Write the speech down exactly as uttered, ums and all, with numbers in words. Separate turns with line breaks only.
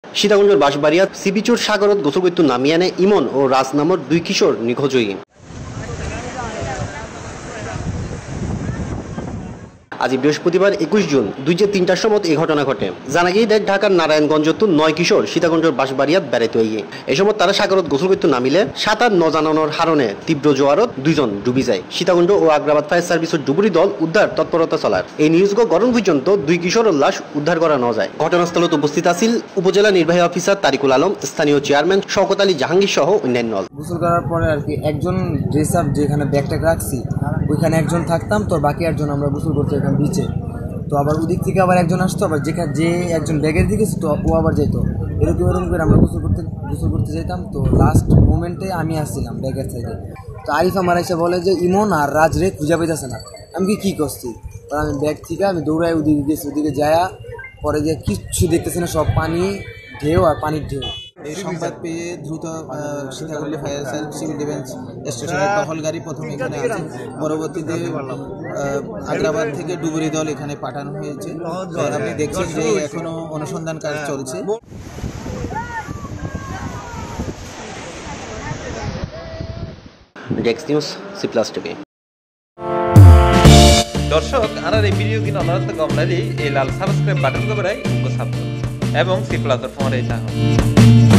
সীতাকুণ্ডের বাঁশবাড়িয়া সিবিচুর সাগরত গোসল করতে নামিয়ে আনে ইমন ও রাজ নামর দুই কিশোর নিখোঁজ হয়ে। আজ বৃহস্পতিবার একুশ জুন দুইজে তিনটার সময় এই ঘটনা ঘটে। জানা গিয়ে দেখ ঢাকার নারায়ণগঞ্জ নয় কিশোর সীতাকুণ্ডের বাঁশবাড়িয়াত বেড়াইতে হইয়ে। এই সময় তারা সাগরত গোসল করতে নামিলে সাঁতার ন জানানোর হারণে তীব্র জোয়ারত দুইজন ডুবি যায়। সীতাকুণ্ড ও আগ্রাবাদ ফায়ার সার্ভিসের ডুবুরি দল উদ্ধার তৎপরতা চলার। এই নিউজ গরম পর্যন্ত দুই কিশোরের লাশ উদ্ধার করা ন যায়। ঘটনাস্থলত উপস্থিত আছিল উপজেলা নির্বাহী অফিসার তারিকুল আলম, স্থানীয় চেয়ারম্যান শওকত আলী জাহাঙ্গীর সহ অন্যান্য।
গোসল করার পরে আর কি একজন ড্রেস আপ যেখানে ব্যাগটা রাখছি ওইখানে একজন থাকতাম, তো বাকি একজন আমরা গোসল করতে যেতাম বিচে। তো আবার ওদিক থেকে আবার একজন আসতো, আবার যেখানে যে একজন ব্যাগের দিকে তো ও আবার যেত, এরকম এরকম করে আমরা গোসল করতে গোসল করতে যেতাম। তো লাস্ট মোমেন্টে আমি আসছিলাম ব্যাগের সাইডে। তো আরিফ আমার এসে বলে যে ইমন আর রাজ রে খুঁজে পেতেছে না। আমি কি কী করছি, তো আমি ব্যাগ থেকে আমি দৌড়াই ওদিকে গেছি, ওদিকে যায়া পরে যে কিচ্ছু দেখতেছি না, সব পানি ঢেউ আর পানির ঢেউ।
এই সংবাদ পেয়ে দ্রুত Sitakunda fire service civil defence স্টেশনের টহল গাড়ি প্রথমে এখানে আছে, পরবর্তীতে আগ্রাবাদ থেকে ডুবুরি দল এখানে পাঠানো হয়েছে। আপনি দেখছেন যে এখনো অনুসন্ধান কাজ চলছে।
Desk news C plus TV.
দর্শক আর এই ভিডিও কিনা আপনারা গমনালি এই লাল সাবস্ক্রাইব বাটন করে উनको সাবস্ক্রাইব এবং সি প্লাস ফোন এই চাহ